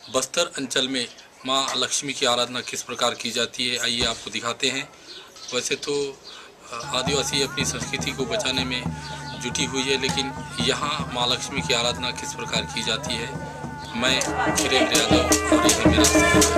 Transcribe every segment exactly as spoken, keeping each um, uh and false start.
बस्तर अंचल में माँ लक्ष्मी की आराधना किस प्रकार की जाती है, आइए आपको दिखाते हैं। वैसे तो आदिवासी अपनी संस्कृति को बचाने में जुटी हुई है, लेकिन यहाँ माँ लक्ष्मी की आराधना किस प्रकार की जाती है, मैं खीरेन्द्र यादव और यह मेरा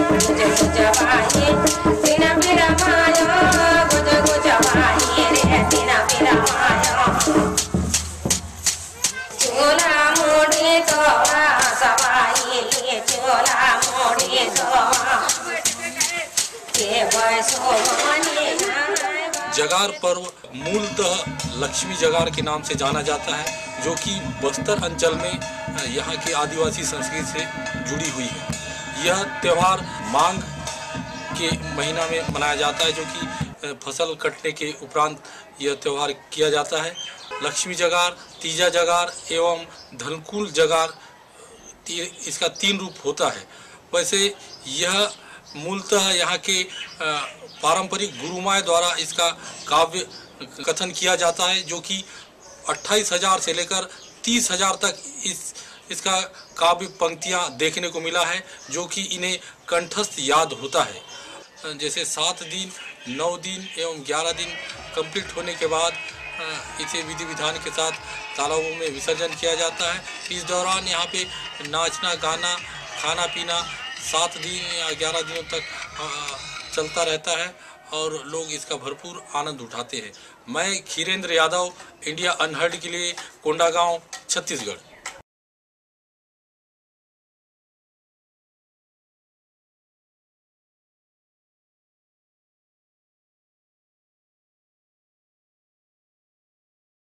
जगार पर्व मूलतः लक्ष्मी जगार के नाम से जाना जाता है, जो कि बस्तर अंचल में यहाँ की आदिवासी संस्कृति से जुड़ी हुई है। यह त्यौहार मांग के महीना में मनाया जाता है, जो कि फसल कटने के उपरांत यह त्यौहार किया जाता है। लक्ष्मी जगार, तीजा जगार एवं धनकुल जगार, इसका तीन रूप होता है। वैसे यह मूलतः यहाँ के पारंपरिक गुरुमाय द्वारा इसका काव्य कथन किया जाता है, जो कि अट्ठाईस हजार से लेकर तीस हजार तक इस इसका काव्य पंक्तियाँ देखने को मिला है, जो कि इन्हें कंठस्थ याद होता है। जैसे सात दिन, नौ दिन एवं ग्यारह दिन कंप्लीट होने के बाद इसे विधि विधान के साथ तालाबों में विसर्जन किया जाता है। इस दौरान यहाँ पे नाचना, गाना, खाना पीना सात दिन या ग्यारह दिनों तक चलता रहता है और लोग इसका भरपूर आनंद उठाते हैं। मैं खीरेन्द्र यादव, इंडिया अनहर्ड के लिए कोंडागांव, छत्तीसगढ़।